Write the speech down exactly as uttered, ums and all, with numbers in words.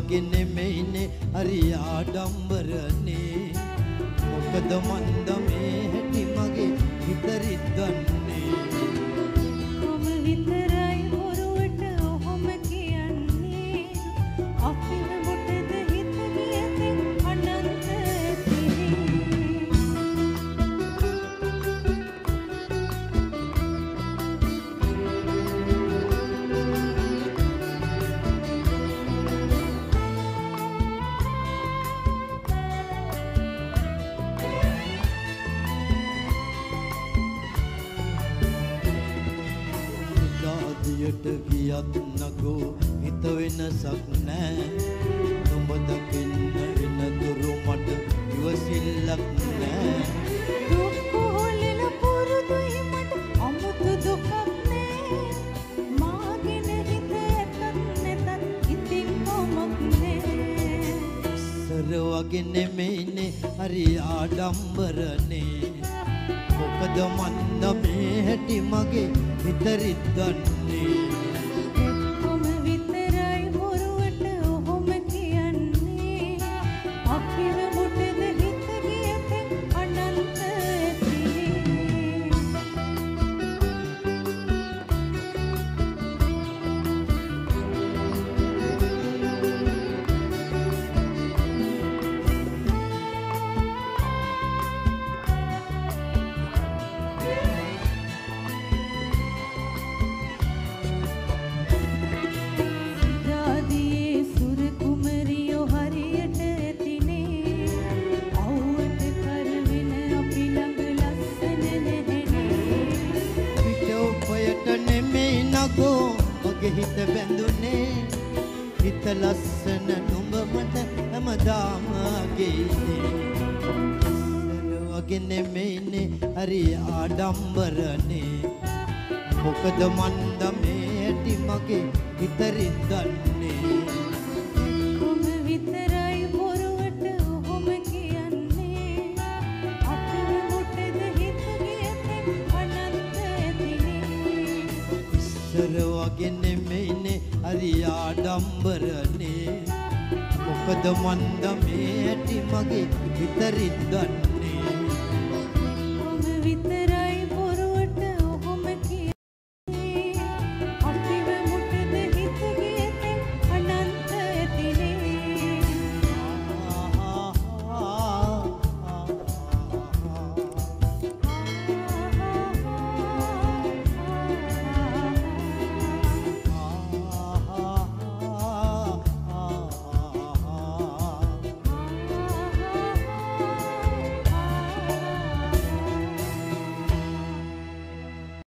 වගේ නෙමෙයිනේ හරි ආඩම්බරනේ මොකද මන්ද මේ හැටි මගේ හිතරිත් දන්නේ කොම විතරයි බොරුවට ඔහොම කියන්නේ අපිව මොටද හිත ගියතෙන් අනන්ත යට ගියත් නගෝ හිත වෙනසක් නෑ නුඹ දකින්න එන දුරු මට ඉවසිල්ලක් නෑ දුක් කොහොලල පුරුදුයි මට අමුතු දුකක් නෑ මාගෙන හිත ඇතත් නැතත් ඉතින් කොමක් නෑ සර වගේ නෙමෙයිනේ හරි ආඩම්බරනේ මොකද මන්ද මේ හැටි මගේ හිතරිත් දන්නේ කොම විතරයි බොරුවට ඔහොම කියන්නේ අපිව මොටද හිත ගියතෙන් අනන්ත මගේ හිත බැඳුනේ හිත ලස්සන නුඹ මට හැමදාම ගේනේ සර වගේ නෙමෙයිනේ හරි ආඩම්බරනේ මොකද මන්ද මේ ඇටි මගේ හිතරිත් දන්නේ කොම විතරයි බොරුවට ඔහොම කියන්නේ අපිව මොටද හිත ගියතෙන් අනන්ත ඇතිනේ සර වගේ නෙමෙයිනේ හරි ආඩම්බරනේ මොකද මන්ද මේ ඇටි මගේ හිතරිත් දන්නේ කොම විතරයි